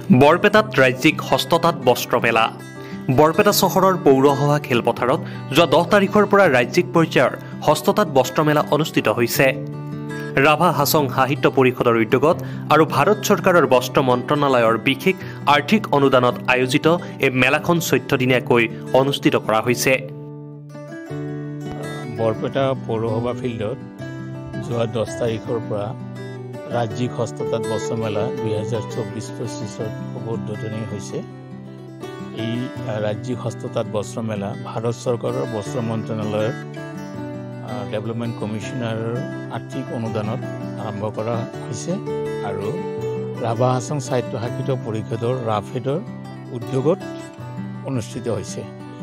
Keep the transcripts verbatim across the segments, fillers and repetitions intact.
বৰপেটাত ৰাজ্যিক হস্ততাঁত বস্ত্ৰ মেলা। বৰপেটা চহৰৰ পৌৰসভা খেলপথাৰত যোৱা দহ তাৰিখৰ পৰা ৰাজ্যিক পৰ্যায়ৰ হস্ততাঁত বস্ত্ৰ মেলা অনুষ্ঠিত হৈছে। ৰাভা হাছং সাহিত্য পৰিষদৰ উদ্যোগত আৰু ভাৰত চৰকাৰৰ বস্ত্ৰ মন্ত্ৰণালয়ৰ বিশেষ আৰ্থিক অনুদানত আয়োজিত এই মেলাখন চৈধ্য দিনীয়াকৈ অনুষ্ঠিত কৰা হৈছে। বৰপেটা পৌৰসভা ফিল্ডত যোৱা দহ তাৰিখৰ পৰা ৰাজ্যিক হস্ততাঁত বস্ত্ৰ মেলা দুই হাজাৰ চৌব্বিছ পঁচিছত শুভ উদ্বোধনী হৈছে। এই ৰাজ্যিক হস্ততাঁত বস্ত্ৰ মেলা ভাৰত চৰকাৰৰ বস্ত্ৰ মন্ত্ৰণালয়ৰ ডেভেলপমেণ্ট কমিশ্যনাৰৰ আৰ্থিক অনুদানত আৰম্ভ কৰা হৈছে আৰু ৰাভা হাছং সাহিত্য সাহিত্য পৰিষদৰ ৰাফেডৰ উদ্যোগত অনুষ্ঠিত হৈছে।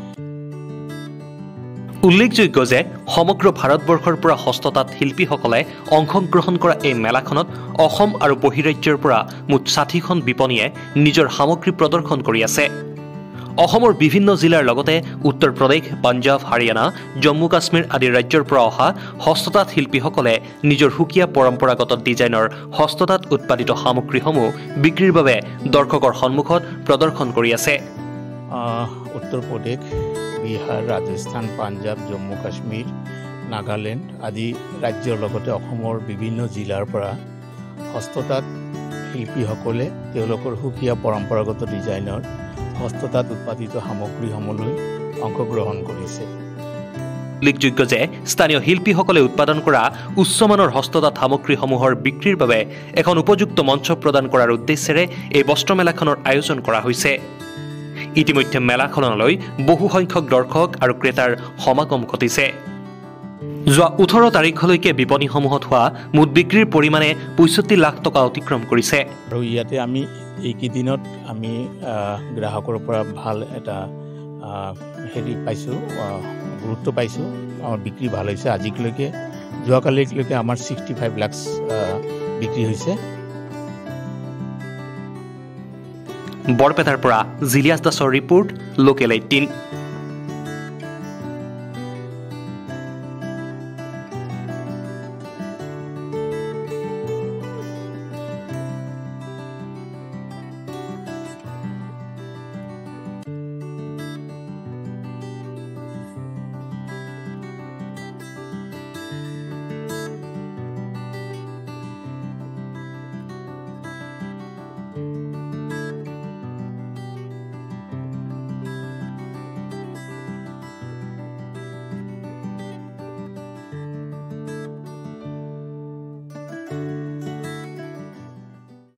উল্লেখযোগ্য যে সমগ্ৰ ভাৰতবৰ্ষৰ পৰা হস্ততাঁত শিল্পীসকলে অংশগ্ৰহণ কৰা এই মেলাখনত অসম আৰু বহিৰাজ্যৰ পৰা মুঠ ষাঠিখন বিপণীয়ে নিজৰ সামগ্ৰী প্ৰদৰ্শন কৰি আছে। অসমৰ বিভিন্ন জিলাৰ লগতে উত্তৰ প্ৰদেশ, পাঞ্জাৱ, হাৰিয়ানা, জম্মু কাশ্মীৰ আদি ৰাজ্যৰ পৰা অহা হস্ততাঁত শিল্পীসকলে নিজৰ সুকীয়া পৰম্পৰাগত ডিজাইনৰ হস্ততাঁত উৎপাদিত সামগ্ৰীসমূহ বিক্ৰীৰ বাবে দৰ্শকৰ সন্মুখত প্ৰদৰ্শন কৰি আছে। উত্তৰ প্ৰদেশ, বিহাৰ, ৰাজস্থান, পাঞ্জাৱ, জম্মু কাশ্মীৰ, নাগালেণ্ড আদি ৰাজ্যৰ লগতে অসমৰ বিভিন্ন জিলাৰ পৰা হস্ততাঁত শিল্পীসকলে তেওঁলোকৰ সুকীয়া পৰম্পৰাগত ডিজাইনৰ হস্ততাঁত উৎপাদিত সামগ্ৰীসমূহলৈ অংশগ্ৰহণ কৰিছে। উল্লেখযোগ্য যে স্থানীয় শিল্পীসকলে উৎপাদন কৰা উচ্চমানৰ হস্ততাঁত সামগ্ৰীসমূহৰ বিক্ৰীৰ বাবে এখন উপযুক্ত মঞ্চ প্ৰদান কৰাৰ উদ্দেশ্যেৰে এই বস্ত্ৰমেলাখনৰ আয়োজন কৰা হৈছে। ইতিমধ্যে মেলাখনলৈ বহু সংখ্যক দৰ্শক আৰু ক্ৰেতাৰ সমাগম ঘটিছে। যোৱা ওঠৰ তাৰিখলৈকে বিপণীসমূহত হোৱা মুঠ বিক্ৰীৰ পৰিমাণে পঁয়ষষ্ঠি লাখ টকা অতিক্ৰম কৰিছে। আৰু ইয়াতে আমি এইকেইদিনত আমি গ্ৰাহকৰ পৰা ভাল এটা হেৰি পাইছোঁ, গুৰুত্ব পাইছোঁ। আমাৰ বিক্ৰী ভাল হৈছে। আজিলৈকে যোৱাকালিলৈকে আমাৰ ছিক্সটি ফাইভ লাখ বিক্ৰী হৈছে। বৰপেটাৰ পৰা জিলিয়াছ দাসৰ ৰিপৰ্ট, লোকেল এইটিন।